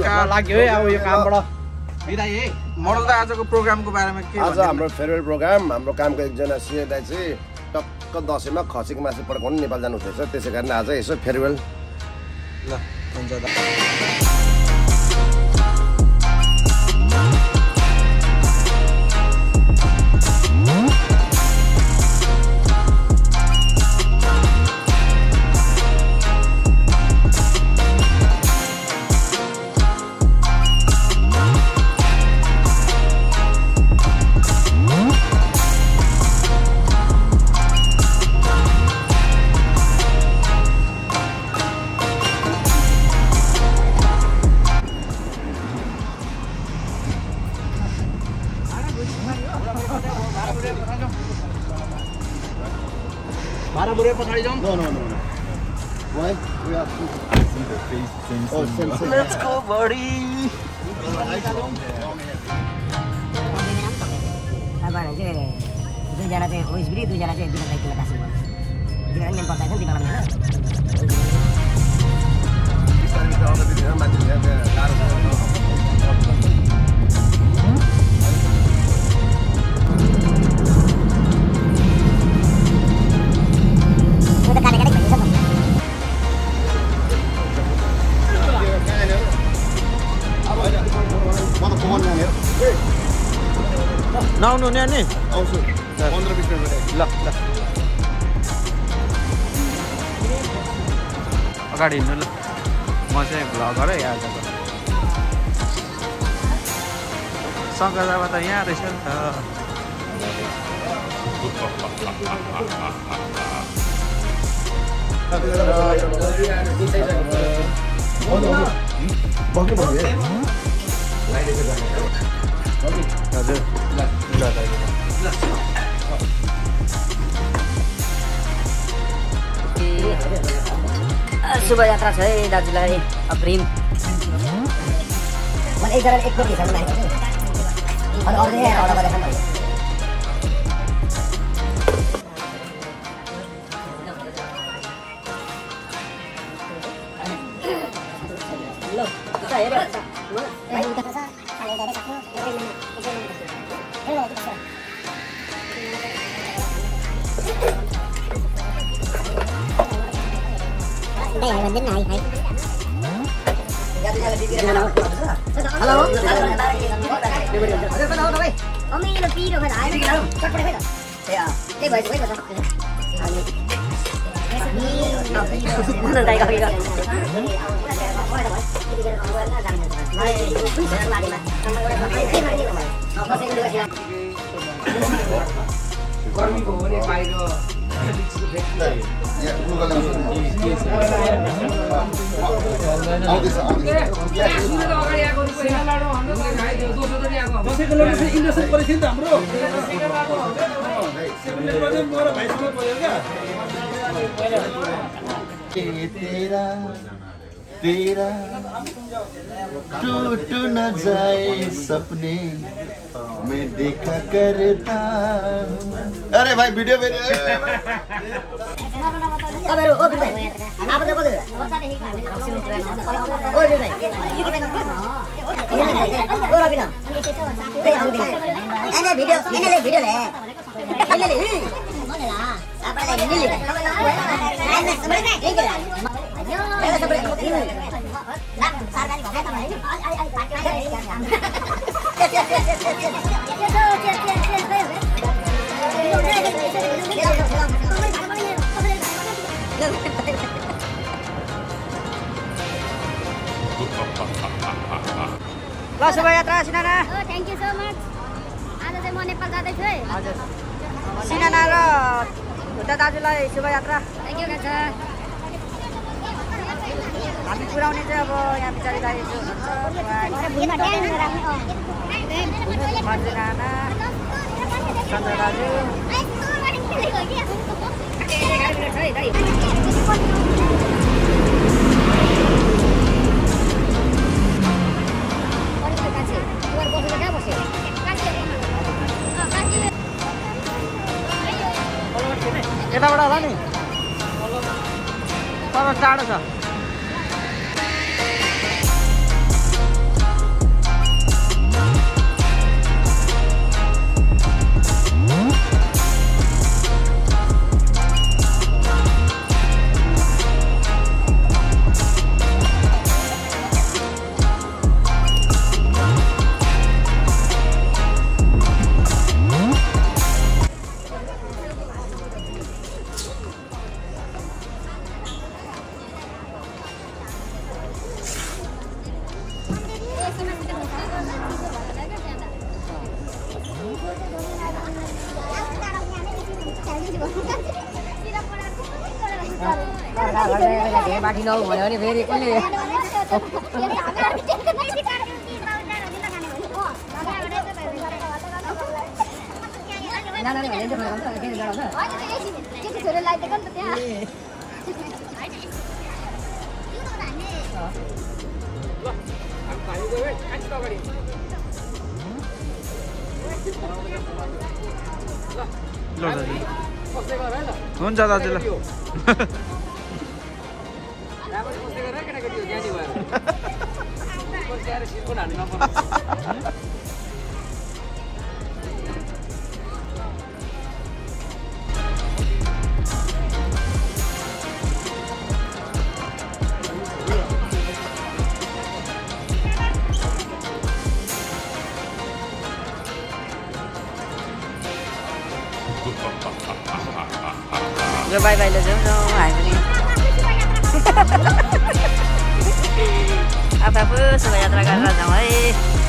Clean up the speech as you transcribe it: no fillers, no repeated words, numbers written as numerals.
नमस्कार लाग्यो है अब यो कामबाट बिदाई है मोडल दा आजको प्रोग्रामको बारेमा के आज हाम्रो फेभरेट प्रोग्राम हाम्रो कामको एकजना सिनियर दाइ चाहिँ टक्क दसैँमा खसीको मासु पड्काउनु नेपाल जानु हुँदैछ त्यसै कारण आज यसो फेयरवेल ल हुन्छ दा बाराबुरे पछाडि जाउँ No. Why? We have to see the face. Oh, same. Let's go buddy तपाईहरु चाहिँ दुईजना चाहिँ ओइसब्री दुईजना चाहिँ बिना दाइले कासिङ गर्नु किनभने मेन पर्दा चाहिँ दिनमा हैन बिस्तारै आउँदा बिस्तारै मान्छे यहाँ गाह्रो छ नआउनु नि अनि आउँछु 15-20 मिनेट ल अगाडि हिँड्नु ल म चाहिँ भ्लगर है आजको शङ्कर बाबा त यहाँ रहेछ नि त हजुर शुभ यात्रा छ है दाजुलाई अग्रिम मलाई एकजना एक कोटी हिसाबले नाइ अनि अरू यहाँ अर्डर गरेर खानु ल त हेर हेलो अमिलो पिरो खै आएन चटपटे खै त ए त्यही भएछ खै त गर्मीको हो नि बाहिर इन्डस्ट्री परेको थियो नि त हाम्रो तेरा टूट न जाए सपने मैं देखा करता अरे भाई वीडियो में तपाईहरु ओ बिल भाइ अब त बोल्नु ओ बिल भाइ ओ रबिन एने भिडियो ले एने ले आपलाई मिल्यो एने सबै ठीक है एने सबै ना सरकारी भए त भाइ ल शुभ यात्रा सिनाना थ्याङ्क यू सो मच आज चाहिँ म नेपाल जाँदैछु है हजुर सिनाना र भुटा दाजुलाई शुभ यात्रा थ्याङ्क यू काका हामी पुऱ्याउने चाहिँ अब यहाँ पछाडि दाइजु हुनुहुन्छ मर्जिनाना सन्जय दाजु यताबाट होला नि तर टाढो छ माथि नौ भन्यो भने फेरि कसले नानाले भने चाहिँ भन्छ के गराउँछ के छोरे लाइदिएको नि त त्यहाँ ल दाजु हुन्छ दाजु ल ल बाई बाई ल जाउँ न हामी पनि आफू आफू शोभायात्रा गरेर जाउँ है